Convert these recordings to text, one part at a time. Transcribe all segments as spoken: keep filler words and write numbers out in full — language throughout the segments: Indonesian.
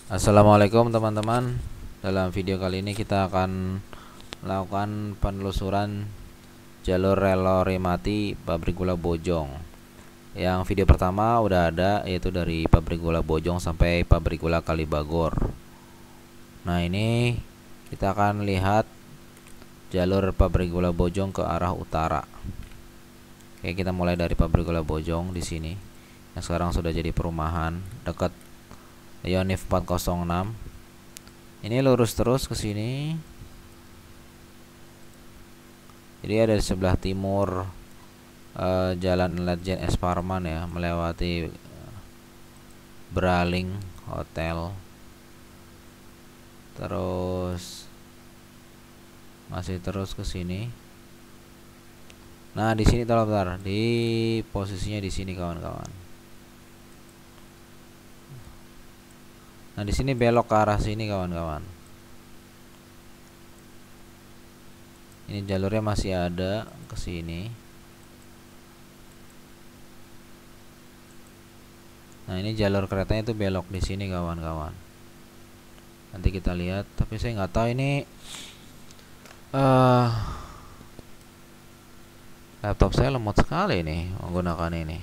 Assalamualaikum teman-teman. Dalam video kali ini kita akan melakukan penelusuran jalur rel lori mati pabrik gula Bojong. Yang video pertama udah ada, yaitu dari pabrik gula Bojong sampai pabrik gula Kalibagor. Nah, ini kita akan lihat jalur pabrik gula Bojong ke arah utara. Oke, kita mulai dari pabrik gula Bojong di sini. Yang sekarang sudah jadi perumahan dekat Yonif empat nol enam. Ini lurus terus ke sini. Jadi ada di sebelah timur uh, Jalan Ledjen S Parman ya, melewati Braling Hotel. Terus masih terus ke sini. Nah, di sini tolong bentar, di posisinya di sini kawan-kawan. Nah, di sini belok ke arah sini kawan-kawan. Ini jalurnya masih ada ke sini. Nah, ini jalur keretanya itu belok di sini kawan-kawan. Nanti kita lihat, tapi saya nggak tahu ini uh, laptop saya lemot sekali nih menggunakan ini.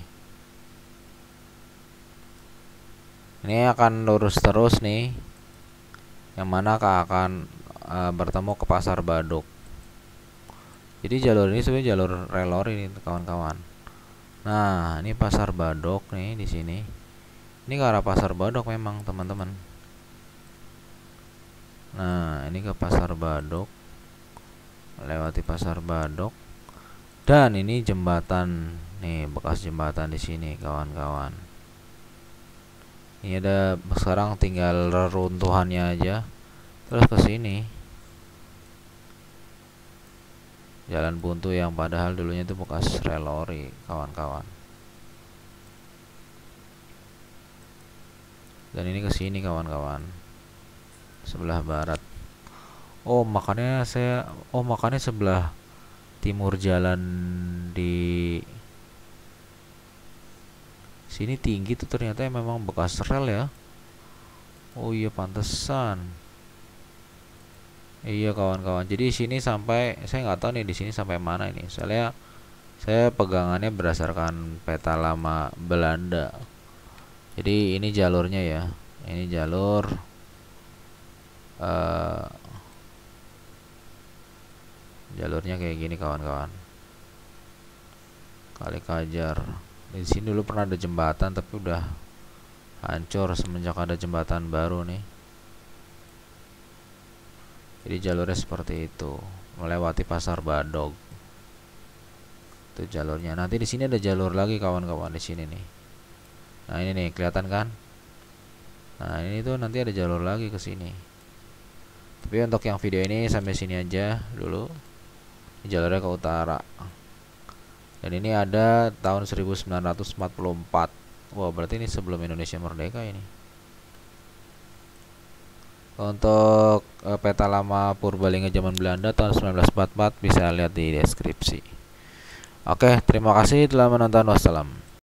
Ini akan lurus terus nih, yang mana akan uh, bertemu ke Pasar Baduk. Jadi jalur ini sebenarnya jalur rel lori ini kawan-kawan. Nah, ini Pasar Baduk nih di sini. Ini ke arah Pasar Baduk memang teman-teman. Nah, ini ke Pasar Baduk, melewati Pasar Baduk, dan ini jembatan nih, bekas jembatan di sini kawan-kawan. Ini ada, sekarang tinggal reruntuhannya aja. Terus ke sini jalan buntu yang padahal dulunya itu bekas rel lori kawan-kawan. Dan ini ke sini kawan-kawan, sebelah barat. Oh, makanya saya oh makanya sebelah timur jalan di sini tinggi tuh ternyata memang bekas rel ya. Oh iya, pantesan. Iya kawan-kawan. Jadi sini sampai, saya nggak tahu nih di sini sampai mana ini. Soalnya saya pegangannya berdasarkan peta lama Belanda. Jadi ini jalurnya ya. Ini jalur uh, jalurnya kayak gini kawan-kawan. Kali Kajar. Di sini dulu pernah ada jembatan tapi udah hancur semenjak ada jembatan baru nih. Jadi jalurnya seperti itu, melewati Pasar Badog. Itu jalurnya. Nanti di sini ada jalur lagi kawan-kawan di sini nih. Nah, ini nih kelihatan kan? Nah, ini tuh nanti ada jalur lagi ke sini. Tapi untuk yang video ini sampai sini aja dulu. Ini jalurnya ke utara. Dan ini ada tahun seribu sembilan ratus empat puluh empat. Wah, berarti ini sebelum Indonesia merdeka ini. Untuk uh, peta lama Purbalingga zaman Belanda tahun seribu sembilan ratus empat puluh empat bisa lihat di deskripsi. Oke, terima kasih telah menonton. Wassalam.